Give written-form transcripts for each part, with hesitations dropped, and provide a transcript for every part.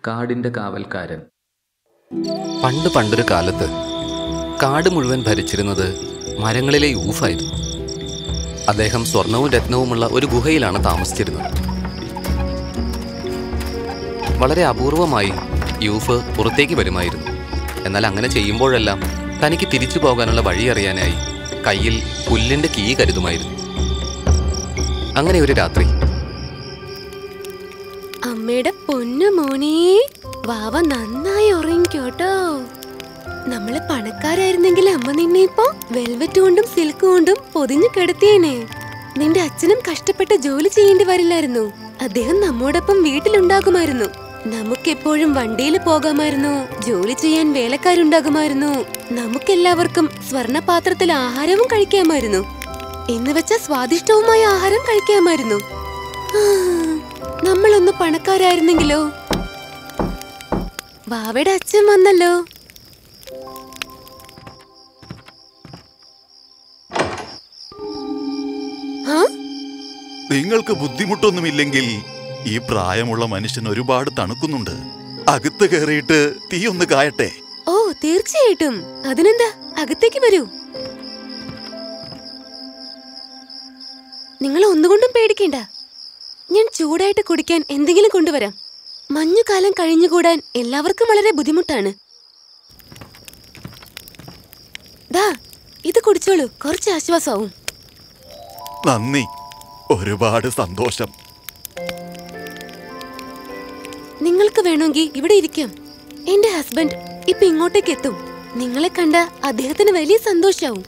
കാടിന്റെ കാവൽക്കാരൻ. പണ്ടൊരു കാലത്ത് കാട് മുഴുവൻ ഭരിച്ചിരുന്നത് മരങ്ങളിലെ യൂഫായിരുന്നു. അദ്ദേഹം സ്വർണവും രത്നവുമുള്ള ഒരു ഗുഹയിലാണ് താമസിച്ചിരുന്നത്. വളരെ അപൂർവമായി യൂഫ് പുറത്തേക്ക് വരുമായിരുന്നു. എന്നാൽ അങ്ങനെ ചെയ്യുമ്പോഴെല്ലാം തനിക്ക് തിരിച്ചു പോകാനുള്ള വഴി അറിയാനായി കയ്യിൽ പുല്ലിന്റെ കീ കരുതുമായിരുന്നു. അങ്ങനെ ഒരു രാത്രി, അമ്മയുടെ പൊന്നു മോനെ, വാവ നന്നായി ഉറങ്ങിക്കോട്ടോ. നമ്മള് പണക്കാരായിരുന്നെങ്കിൽ അമ്മ നിന്നെ ഇപ്പൊ വെൽവെറ്റ് കൊണ്ടും സിൽക്ക് കൊണ്ടും പൊതിഞ്ഞു കിടത്തിയേനെ. നിന്റെ അച്ഛനും കഷ്ടപ്പെട്ട് ജോലി ചെയ്യേണ്ടി വരില്ലായിരുന്നു. അദ്ദേഹം നമ്മോടൊപ്പം വീട്ടിലുണ്ടാകുമായിരുന്നു. നമുക്കെപ്പോഴും വണ്ടിയിൽ പോകാമായിരുന്നു. ജോലി ചെയ്യാൻ വേലക്കാരുണ്ടാകുമായിരുന്നു. നമുക്കെല്ലാവർക്കും സ്വർണപാത്രത്തിൽ ആഹാരവും കഴിക്കാമായിരുന്നു. എന്ന് വെച്ച സ്വാദിഷ്ടവുമായ ആഹാരം കഴിക്കാമായിരുന്നു. നമ്മളൊന്ന് പണക്കാരായിരുന്നെങ്കിലോ? വാവയുടെ അച്ഛൻ വന്നല്ലോ. നിങ്ങൾക്ക് ബുദ്ധിമുട്ടൊന്നുമില്ലെങ്കിൽ ഈ പ്രായമുള്ള മനുഷ്യൻ ഒരുപാട് തണുക്കുന്നുണ്ട്. അകത്ത് കയറിയിട്ട് തീ ഒന്ന് കായട്ടെ. ഓ, തീർച്ചയായിട്ടും. അതിനെന്താ, അകത്തേക്ക് വരൂ. നിങ്ങൾ ഒന്നുകൊണ്ടും പേടിക്കേണ്ട. ഞാൻ ചൂടായിട്ട് കുടിക്കാൻ എന്തെങ്കിലും കൊണ്ടുവരാം. മഞ്ഞുകാലം കഴിഞ്ഞുകൂടാൻ എല്ലാവർക്കും വളരെ ബുദ്ധിമുട്ടാണ്. ദാ, ഇത് കുടിച്ചോളൂ, കുറച്ച് ആശ്വാസമാവും. നന്ദി, ഒരുപാട് സന്തോഷം. നിങ്ങൾക്ക് വേണമെങ്കിൽ ഇവിടെ ഇരിക്കാം. എന്റെ ഹസ്ബൻഡ് ഇപ്പൊ ഇങ്ങോട്ടേക്ക് എത്തും. നിങ്ങളെ കണ്ട അദ്ദേഹത്തിന് വലിയ സന്തോഷാവും.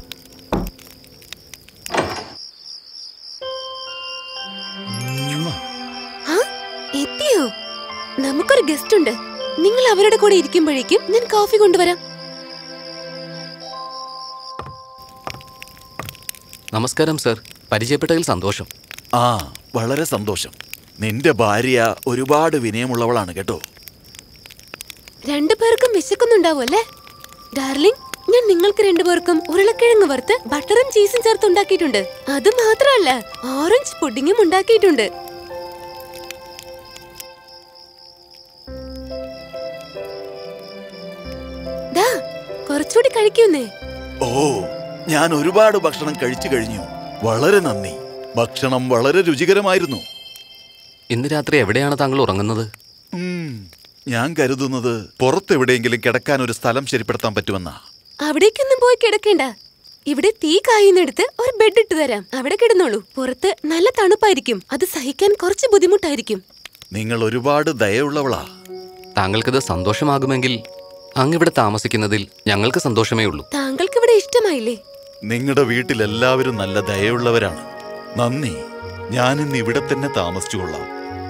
എത്തിയോ? നമുക്കൊരു ഗസ്റ്റ് ഉണ്ട്. നിങ്ങൾ അവരുടെ കൂടെ ഇരിക്കുമ്പോഴേക്കും ഞാൻ കോഫി കൊണ്ടുവരാം. നമസ്കാരം സർ, പരിചയപ്പെട്ടതിൽ സന്തോഷം. വളരെ സന്തോഷം. നിന്റെ ഭാര്യ ഒരുപാട് വിനയമുള്ളവളാണ് കേട്ടോ. രണ്ടുപേർക്കും വിശക്കുന്നുണ്ടാവും അല്ലേ? ഡാർലിംഗ്, ഞാൻ നിങ്ങൾക്ക് രണ്ടുപേർക്കും ഉരുളക്കിഴങ്ങ് വറുത്ത് ബട്ടറും ചീസും ചേർത്ത് ഉണ്ടാക്കിയിട്ടുണ്ട്. അത് മാത്രമല്ല, ഓറഞ്ച് പുഡിങ്ങും ഉണ്ടാക്കിയിട്ടുണ്ട്. ദാ, കുറച്ചുകൂടി കഴിക്കുന്നേ. ഓ, ഞാൻ ഒരുപാട് ഭക്ഷണം കഴിച്ചു കഴിഞ്ഞു. വളരെ നന്ദി. ഭക്ഷണം വളരെ രുചികരമായിരുന്നു. ഇന്ന് രാത്രി എവിടെയാണ് താങ്കൾ ഉറങ്ങുന്നത്? ഞാൻ കരുതുന്നത് പുറത്തെവിടെയെങ്കിലും കിടക്കാൻ ഒരു സ്ഥലം ശരിപ്പെടുത്താൻ പറ്റുമെന്നാ. അവിടേക്കൊന്നും പോയി കിടക്കേണ്ട. ഇവിടെ തീ കായുന്നെടുത്ത് ഒരു ബെഡ് ഇട്ട് തരാം. അവിടെ കിടന്നോളൂ. പുറത്ത് നല്ല തണുപ്പായിരിക്കും. അത് സഹിക്കാൻ കുറച്ച് ബുദ്ധിമുട്ടായിരിക്കും. നിങ്ങൾ ഒരുപാട് ദയയുള്ളവളാ. താങ്കൾക്കിത് സന്തോഷമാകുമെങ്കിൽ അങ്ങിവിടെ താമസിക്കുന്നതിൽ ഞങ്ങൾക്ക് സന്തോഷമേ ഉള്ളൂ. താങ്കൾക്ക് ഇവിടെ ഇഷ്ടമായില്ലേ? നിങ്ങളുടെ വീട്ടിൽ എല്ലാവരും നല്ല ദയയുള്ളവരാണ്. നന്ദി. ഞാനിന്ന് ഇവിടെ തന്നെ താമസിച്ചുകൊള്ളാം.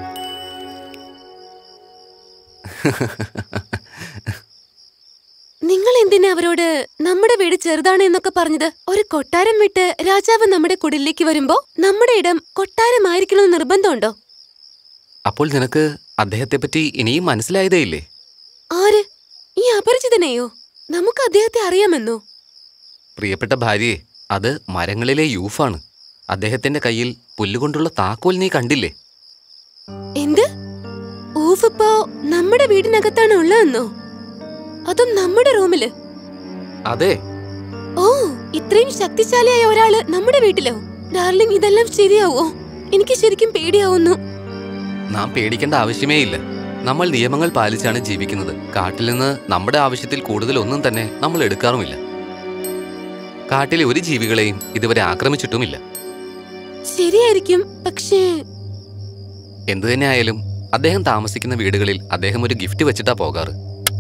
നിങ്ങൾ എന്തിനാ അവരോട് നമ്മുടെ വീട് ചെറുതാണ് എന്നൊക്കെ പറഞ്ഞത്? ഒരു കൊട്ടാരം വിട്ട് രാജാവ് നമ്മുടെ കുടിലേക്ക് വരുമ്പോ നമ്മുടെ ഇടം കൊട്ടാരമായിരിക്കണമെന്ന് നിർബന്ധമുണ്ടോ? അപ്പോൾ നിനക്ക് അദ്ദേഹത്തെ പറ്റി ഇനിയും മനസ്സിലായതേയില്ലേ? ആര്? ഈ അപരിചിതനെയോ? നമുക്ക് അദ്ദേഹത്തെ അറിയാമെന്നോ? പ്രിയപ്പെട്ട ഭാര്യയെ, അത് മരങ്ങളിലെ യൂഫാണ്. അദ്ദേഹത്തിന്റെ കയ്യിൽ പുല്ലുകൊണ്ടുള്ള താക്കോൽ നീ കണ്ടില്ലേ? എന്ത്? ഊഫ് ഇപ്പോ നമ്മുടെ വീടിനകത്താണ് ഉള്ളതെന്നോ? അതും നമ്മുടെ റൂമില്? അതെ. ഓ, ഇത്രയും ശക്തിശാലിയായ ഒരാള് നമ്മുടെ വീട്ടിലോ? ഡാർലിംഗ്, ഇതെല്ലാം ശരിയാവോ? എനിക്ക് ശരിക്കും പേടിയാവുന്നു. നാം പേടിക്കേണ്ട ആവശ്യമേ ഇല്ല. നമ്മൾ നിയമങ്ങൾ പാലിച്ചാണ് ജീവിക്കുന്നത്. കാട്ടിൽ നിന്ന് നമ്മുടെ ആവശ്യത്തിൽ കൂടുതൽ ഒന്നും തന്നെ നമ്മൾ എടുക്കാറുമില്ല. കാട്ടിലെ ഒരു ജീവികളെയും ഇതുവരെ ആക്രമിച്ചിട്ടുമില്ല. ശരിയായിരിക്കും, പക്ഷേ എന്തു തന്നെ ആയാലും അദ്ദേഹം താമസിക്കുന്ന വീടുകളിൽ അദ്ദേഹം ഒരു ഗിഫ്റ്റ് വെച്ചിട്ടാ പോകാറ്.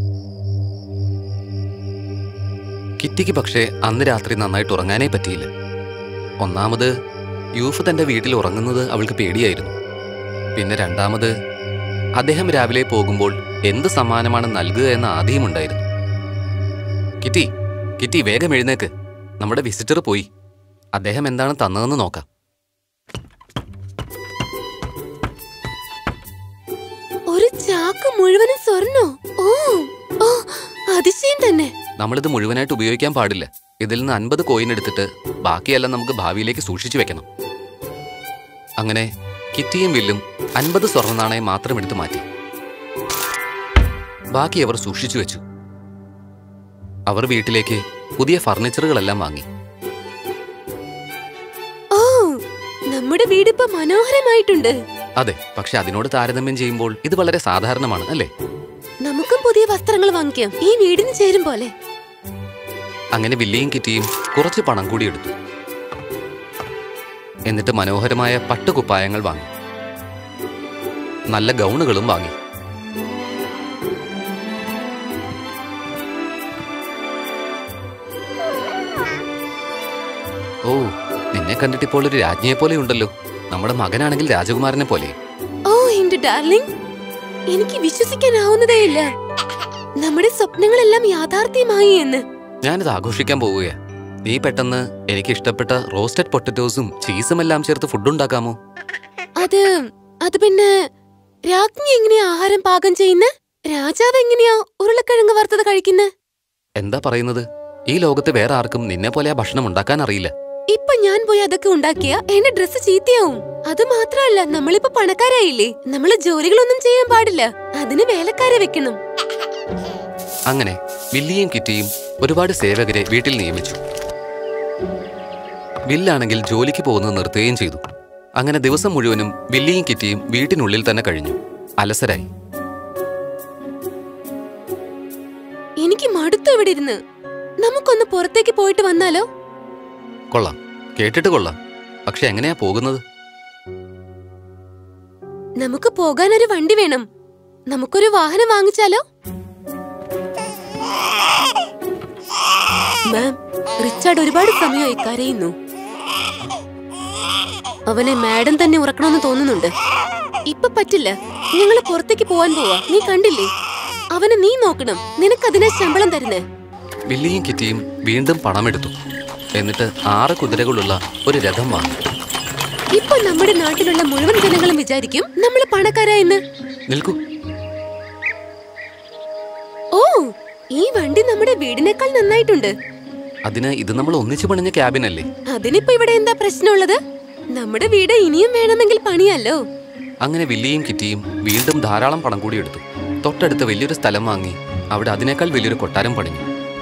കിറ്റിക്ക് പക്ഷേ അന്ന് രാത്രി നന്നായിട്ട് ഉറങ്ങാനേ പറ്റിയില്ല. ഒന്നാമത്, യൂഫ് തന്റെ വീട്ടിൽ ഉറങ്ങുന്നത് അവൾക്ക് പേടിയായിരുന്നു. പിന്നെ രണ്ടാമത്, അദ്ദേഹം രാവിലെ പോകുമ്പോൾ എന്ത് സമ്മാനമാണ് നൽകുക എന്ന ആദിയുമുണ്ടായിരുന്നു. കിറ്റി, കിറ്റി, വേഗം എഴുന്നേക്ക്. നമ്മുടെ വിസിറ്റർ പോയി. അദ്ദേഹം എന്താണ് തന്നതെന്ന് നോക്കാം. ഒരു ചാക്ക് മുഴുവനും സ്വർണ്ണോ? ഓ, അതിശയം തന്നെ. നമ്മളിത് മുഴുവനായിട്ട് ഉപയോഗിക്കാൻ പാടില്ല. ഇതിൽ നിന്ന് 50 കോയിൻ എടുത്തിട്ട് ബാക്കിയെല്ലാം നമുക്ക് ഭാവിയിലേക്ക് സൂക്ഷിച്ചു വെക്കണം. അങ്ങനെ കിറ്റിയും വില്ലും 50 സ്വർണ്ണ നാണയം മാത്രം എടുത്തു മാറ്റി. ബാക്കി അവർ സൂക്ഷിച്ചു വെച്ചു. അവർ വീട്ടിലേക്ക് പുതിയ ഫർണിച്ചറുകളെല്ലാം വാങ്ങി. ഓ, നമ്മുടെ വീടിപ്പോ മനോഹരമായിട്ടുണ്ട്. അതെ, പക്ഷെ അതിനോട് താരതമ്യം ചെയ്യുമ്പോൾ ഇത് വളരെ സാധാരണമാണ്, അല്ലേ? നമുക്കും പുതിയ വസ്ത്രങ്ങൾ വാങ്ങിക്കാം, ഈ വീടിന് ചേരും പോലെ. അങ്ങനെ വില്ലിയും കിറ്റിയും കുറച്ച് പണം കൂടി എടുത്തു. എന്നിട്ട് മനോഹരമായ പട്ടുകുപ്പായങ്ങൾ വാങ്ങി. നല്ല ഗൗണുകളും വാങ്ങി. ഓ, നിന്നെ കണ്ടിട്ടിപ്പോൾ ഒരു രാജ്ഞിയെ പോലെ ഉണ്ടല്ലോ. നമ്മുടെ മകനാണെങ്കിൽ രാജകുമാരനെ പോലെ. ഓ എന്റെ ഡാർലിംഗ്, എനിക്ക് വിശ്വസിക്കാനാവുന്നതേയില്ല. നമ്മുടെ സ്വപ്നങ്ങളെല്ലാം യാഥാർത്ഥ്യമായി എന്ന്. ഞാനിത് ആഘോഷിക്കാൻ പോവുകയാ. നീ പെട്ടെന്ന് എനിക്ക് ഇഷ്ടപ്പെട്ട റോസ്റ്റഡ് പൊട്ടറ്റോസും ചീസും എല്ലാം ചേർത്ത് ഫുഡ് ഉണ്ടാക്കാമോ? അത് പിന്നെ രാജ്ഞി എങ്ങനെയാ ആഹാരം പാകം ചെയ്യുന്ന? രാജാവ് എങ്ങനെയാ ഉരുളക്കിഴങ്ങ് വറുത്തത് കഴിക്കുന്നത്? എന്താ പറയുന്നത്? ഈ ലോകത്ത് വേറെ ആർക്കും നിന്നെ പോലെ ആ ഭക്ഷണം ഉണ്ടാക്കാൻ അറിയില്ല. ഇപ്പൊ ഞാൻ പോയി അതൊക്കെ ഉണ്ടാക്കിയ എന്റെ ഡ്രസ്സ് ചീത്തയാവും. അത് മാത്രമല്ല, നമ്മളിപ്പോ പണക്കാരായില്ലേ, നമ്മള് ജോലികളൊന്നും ചെയ്യാൻ പാടില്ല, അതിന് വേലക്കാരെ വെക്കണം. അങ്ങനെ വില്ലിയും കിറ്റിയും ഒരുപാട് സേവകരെ വീട്ടിൽ നിയമിച്ചു. വില്ലാണെങ്കിൽ ജോലിക്ക് പോകുന്നത് നിർത്തുകയും ചെയ്തു. അങ്ങനെ ദിവസം മുഴുവനും വില്ലിയും കിറ്റിയും വീട്ടിനുള്ളിൽ തന്നെ കഴിഞ്ഞു. അലസരായി. എനിക്ക് മടുത്തു ഇവിടെ ഇരുന്ന്. നമുക്കൊന്ന് പുറത്തേക്ക് പോയിട്ട് വന്നാലോ? കൊള്ളാം, കേട്ടിട്ട് കൊള്ളാം. പക്ഷെ എങ്ങനെയാ പോകുന്നത്? നമുക്ക് പോകാൻ ഒരു വണ്ടി വേണം. നമുക്കൊരു വാഹനം വാങ്ങിച്ചാലോ? മാം, റിച്ചാർഡ് ഒരുപാട് സമയമായി കരയുന്നു. അവനെ മാഡം തന്നെ ഉറക്കണമെന്ന് തോന്നുന്നുണ്ട്. ഇപ്പൊ പറ്റില്ല, ഞങ്ങള് പുറത്തേക്ക് പോവാൻ പോവാ. നീ കണ്ടില്ലേ, അവനെ നീ നോക്കണം. നിനക്കതിനെ ശമ്പളം തരുന്നേ. വില്ലിയും കിറ്റിയും വീണ്ടും പണമെടുത്തു. എന്നിട്ട് 6 കുതിരകളുള്ള ഒരു രഥം വാങ്ങി. ഇപ്പൊ നമ്മുടെ നാട്ടിലുള്ള മുഴുവൻ ജനങ്ങളും വിചാരിക്കും നമ്മള് പണക്കാരായെന്ന്. നിൽക്കൂ. ഓ, ഈ വണ്ടി നമ്മുടെ വീടിനേക്കാൾ നന്നായിട്ടുണ്ട്. അതിന് ഇത് നമ്മൾ ഒന്നിച്ചു പണിഞ്ഞ ക്യാബിനല്ലേ? അതിനിപ്പോ ഇവിടെ എന്താ പ്രശ്നമുള്ളത്? നമ്മുടെ വീട് ഇനിയും വേണമെങ്കിൽ പണിയല്ലോ. അങ്ങനെ വില്ലിയും കിറ്റിയും വീണ്ടും ധാരാളം പണം കൂടി എടുത്തു. തൊട്ടടുത്ത് വലിയൊരു സ്ഥലം വാങ്ങി അവിടെ അതിനേക്കാൾ വലിയൊരു കൊട്ടാരം പണിഞ്ഞു.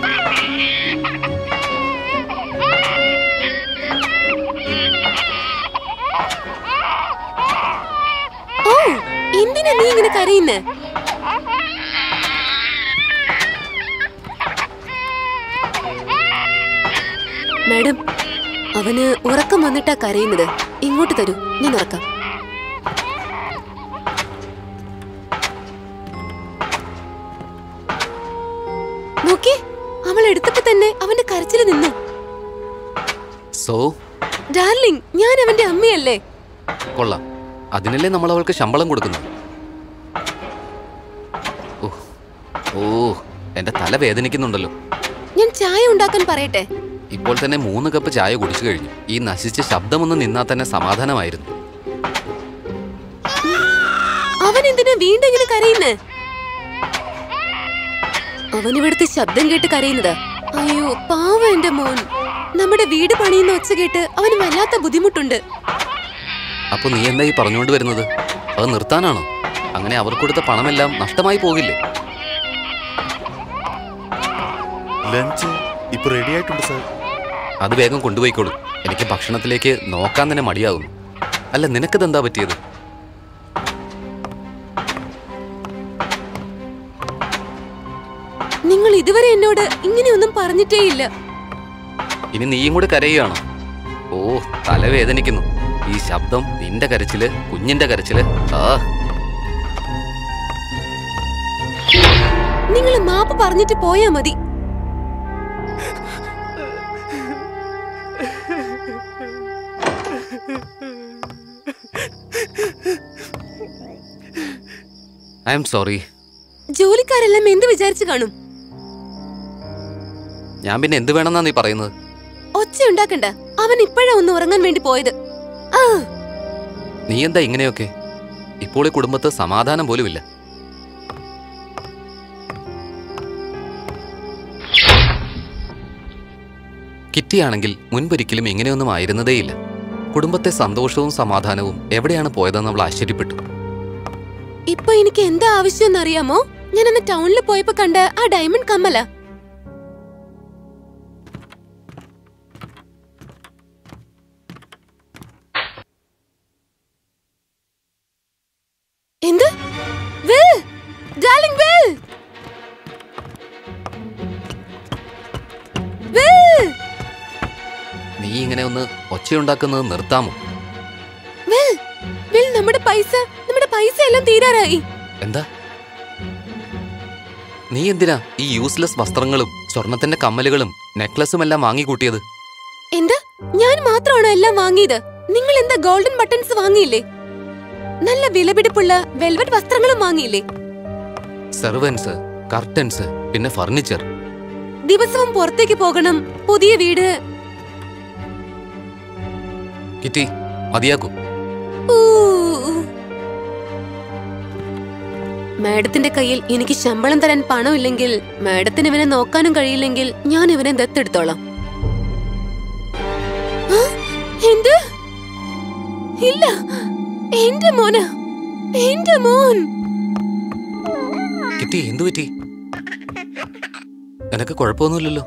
ഓ, എന്തിനാ നീ ഇങ്ങനെ കരയുന്നേ? മാഡം, അവന് ഉറക്കം വന്നിട്ടാ കരയുന്നത്. ഇങ്ങോട്ട് തരൂ, ഞാൻ ഉറക്കാം. നോക്കി, അവൾ എടുത്തപ്പോ തന്നെ അവന്റെ കരച്ചില് നിന്നു. സോ ഡാർലിംഗ്, ഞാൻ അവന്റെ അമ്മയല്ലേ? കൊള്ളാം, അതിനല്ലേ നമ്മൾ അവൾക്ക് ശമ്പളം കൊടുക്കുന്നത്. ഓ, എന്റെ തല വേദനിക്കുന്നുണ്ടല്ലോ. ഞാൻ ചായ ഉണ്ടാക്കാൻ പറയട്ടെ? ഇപ്പോൾ തന്നെ 3 കപ്പ് ചായ കുടിച്ചു കഴിഞ്ഞു. ഈ നശിച്ച ശബ്ദമൊന്നും നിന്നാ തന്നെ സമാധാനമായിരുന്നു. അവൻ എന്തിനാ വീണ്ടും ഇങ്ങനെ കരയുന്നേ? അവൻ ഇവിടുത്തെ ശബ്ദം കേട്ട് കരയുന്നതാ. അയ്യോ പാവം എന്റെ മോൻ. നമ്മുടെ വീട് പണിയുന്ന ഒച്ച കേട്ട് അവന് വല്ലാത്ത ബുദ്ധിമുട്ടുണ്ട്. അപ്പൊ നീ എന്താ ഈ പറഞ്ഞുകൊണ്ട് വരുന്നത്? അത് നിർത്താനാണോ? അങ്ങനെ അവർ കൊടുത്ത പണമെല്ലാം നഷ്ടമായി പോകില്ലേ? ലഞ്ച് ഇപ്പൊ റെഡി ആയിട്ടുണ്ട് സാർ. അത് വേഗം കൊണ്ടുപോയിക്കോളൂ. എനിക്ക് ഭക്ഷണത്തിലേക്ക് നോക്കാൻ തന്നെ മടിയാകുന്നു. അല്ല, നിനക്കിതെന്താ പറ്റിയത്? നിങ്ങൾ ഇതുവരെ എന്നോട് ഇങ്ങനെയൊന്നും പറഞ്ഞിട്ടേയില്ല. ഇനി നീയും കൂടെ കരയുകയാണോ? ഓ, തലവേദനിക്കുന്നു. ഈ ശബ്ദം, നിന്റെ കരച്ചില്, കുഞ്ഞിന്റെ കരച്ചില്. നിങ്ങൾ മാപ്പ് പറഞ്ഞിട്ട് പോയാ മതി. I am sorry. ജോലിക്കാരെല്ലാം എന്ത് വിചാരിച്ചു കാണും? ഞാൻ പിന്നെ എന്ത് വേണമെന്നാ നീ പറയുന്നത്? ഒച്ച ഉണ്ടാക്കണ്ട. അവൻ ഇപ്പോഴാ ഒന്ന് ഉറങ്ങാൻ വേണ്ടി പോയത്. നീ എന്താ ഇങ്ങനെയൊക്കെ? ഇപ്പോൾ ഈ കുടുംബത്ത് സമാധാനം പോലുമില്ല. കിറ്റിയാണെങ്കിൽ മുൻപൊരിക്കലും ഇങ്ങനെയൊന്നും ആയിരുന്നതേയില്ല. കുടുംബത്തെ സന്തോഷവും സമാധാനവും എവിടെയാണ് പോയതെന്ന് അവൾ ആശ്ചര്യപ്പെട്ടു. ഇപ്പൊ എനിക്ക് എന്താ ആവശ്യം എന്നറിയാമോ? ഞാൻ അന്ന് ടൗണിൽ പോയപ്പോ കണ്ട ആ ഡയമണ്ട് കമ്മല. എന്ത്? വിൽ! Darling Will! വിൽ! നീ ഇങ്ങനെ ഒന്ന് ഒച്ചയുണ്ടാക്കുന്നത് നിർത്താമോ? വിൽ! വിൽ, നമ്മുടെ പൈസ എല്ലാം തീരാറായി. എന്താ? നീ എന്തിനാ ഈ യൂസ്ലെസ് വസ്ത്രങ്ങളും സ്വർണത്തിന്റെ കമ്മലുകളും നെക്ലസും എല്ലാം വാങ്ങിക്കൂട്ടിയത്? എന്താ? ഞാൻ മാത്രമാണോ എല്ലാം വാങ്ങിയത്? നിങ്ങൾ എന്താ ഗോൾഡൻ ബട്ടൺസ് വാങ്ങിയില്ലേ? നല്ല വിലപിടിപ്പുള്ള വെൽവെറ്റ് വസ്ത്രങ്ങളും വാങ്ങിയില്ലേ? സെർവൻസ്, കർട്ടൻസ്, പിന്നെ ഫർണിച്ചർ. ദിവസവും പുറത്തേക്ക് പോകണം, പുതിയ വീട്. കിറ്റി, മതിയാക്കൂ. മാഡത്തിന്റെ കയ്യിൽ എനിക്ക് ശമ്പളം തരാൻ പണമില്ലെങ്കിൽ, മാഡത്തിന് ഇവനെ നോക്കാനും കഴിയില്ലെങ്കിൽ, ഞാൻ ഇവനെ ദത്തെടുത്തോളാം. എന്ത്? ഇല്ല, എന്റെ മോന്, എന്റെ മോൻ. കിറ്റി, എന്തു പറ്റി? എനക്ക് കുഴപ്പമൊന്നുമില്ലല്ലോ.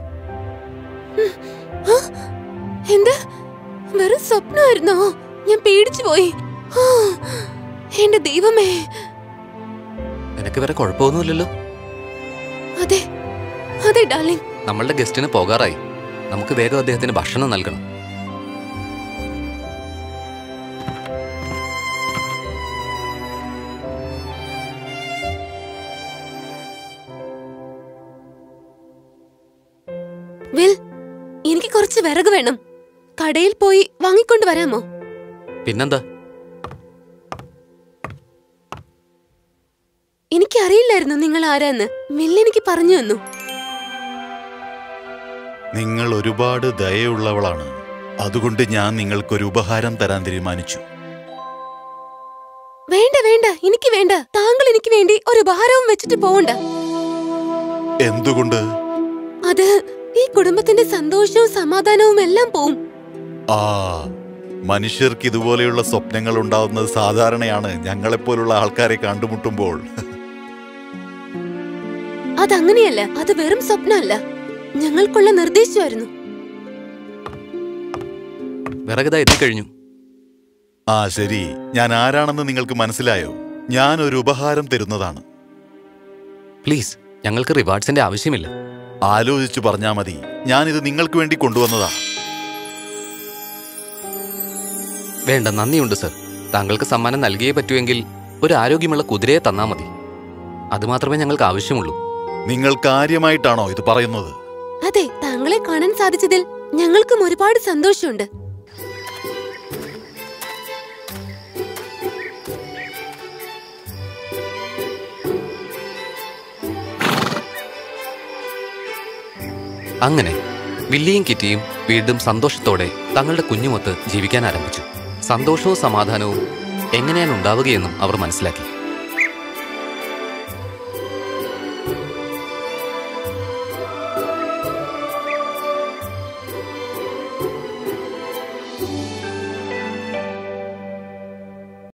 എന്ത്? വെറും സ്വപ്നമായിരുന്നോ? ഞാൻ പേടിച്ചു പോയി. എന്റെ ദൈവമേ. എനക്ക് വേറെ കുഴപ്പമൊന്നുമില്ലല്ലോ. അതെ അതെ ഡാർലിംഗ്. നമ്മളുടെ ഗസ്റ്റിന് പോകാറായി. നമുക്ക് വേഗം അദ്ദേഹത്തിന് ഭക്ഷണം നൽകണം. വിൽ, എനിക്ക് കുറച്ച് വിറക് വേണം. കടയിൽ പോയി വാങ്ങിക്കൊണ്ട് വരാമോ? പിന്നെന്താ? എനിക്കറിയില്ലായിരുന്നു നിങ്ങൾ ആരാന്ന്. മില്ല് എനിക്ക് പറഞ്ഞു തന്നു. നിങ്ങൾ ഒരുപാട് ദയയുള്ളവളാണ്. അതുകൊണ്ട് ഞാൻ നിങ്ങൾക്കൊരു ഉപഹാരം തരാൻ തീരുമാനിച്ചു. വേണ്ട വേണ്ട, എനിക്ക് വേണ്ട. താങ്കൾ എനിക്ക് വേണ്ടി ഒരു ഉപഹാരവും വെച്ചിട്ട് പോവണ്ട. എന്തുകൊണ്ട്? അത് ഈ കുടുംബത്തിന്റെ സന്തോഷവും സമാധാനവും എല്ലാം പോവും. മനുഷ്യർക്ക് ഇതുപോലെയുള്ള സ്വപ്നങ്ങൾ ഉണ്ടാവുന്നത് സാധാരണയാണ്, ഞങ്ങളെപ്പോലുള്ള ആൾക്കാരെ കണ്ടുമുട്ടുമ്പോൾ. അതങ്ങനെയല്ല, അത് വെറും സ്വപ്നമല്ല, ഞങ്ങൾക്കുള്ള നിർദ്ദേശമായിരുന്നു. വിറകത എത്തിക്കഴിഞ്ഞു. ശരി, ഞാൻ ആരാണെന്ന് നിങ്ങൾക്ക് മനസ്സിലായോ? ഞാൻ ഒരു ഉപഹാരം തരുന്നതാണ്. പ്ലീസ്, ഞങ്ങൾക്ക് റിവാർഡ്സിന്റെ ആവശ്യമില്ല. ആലോചിച്ചു പറഞ്ഞാ മതി. ഞാനിത് നിങ്ങൾക്ക് വേണ്ടി കൊണ്ടുവന്നതാ. വേണ്ട, നന്ദിയുണ്ട് സർ. താങ്കൾക്ക് സമ്മാനം നൽകിയേ പറ്റുമെങ്കിൽ ഒരു ആരോഗ്യമുള്ള കുതിരയെ തന്നാ മതി. അതുമാത്രമേ ഞങ്ങൾക്ക് ആവശ്യമുള്ളൂ. നിങ്ങൾ കാര്യമായിട്ടാണോ ഇത് പറയുന്നത്? അതെ, താങ്കളെ കാണാൻ സാധിച്ചതിൽ ഞങ്ങൾക്കും ഒരുപാട് സന്തോഷമുണ്ട്. അങ്ങനെ വില്ലിയും കിറ്റിയും വീണ്ടും സന്തോഷത്തോടെ തങ്ങളുടെ കുഞ്ഞുമൊത്ത് ജീവിക്കാൻ ആരംഭിച്ചു. സന്തോഷവും സമാധാനവും എങ്ങനെയാണ് ഉണ്ടാവുകയെന്നും അവർ മനസ്സിലാക്കി.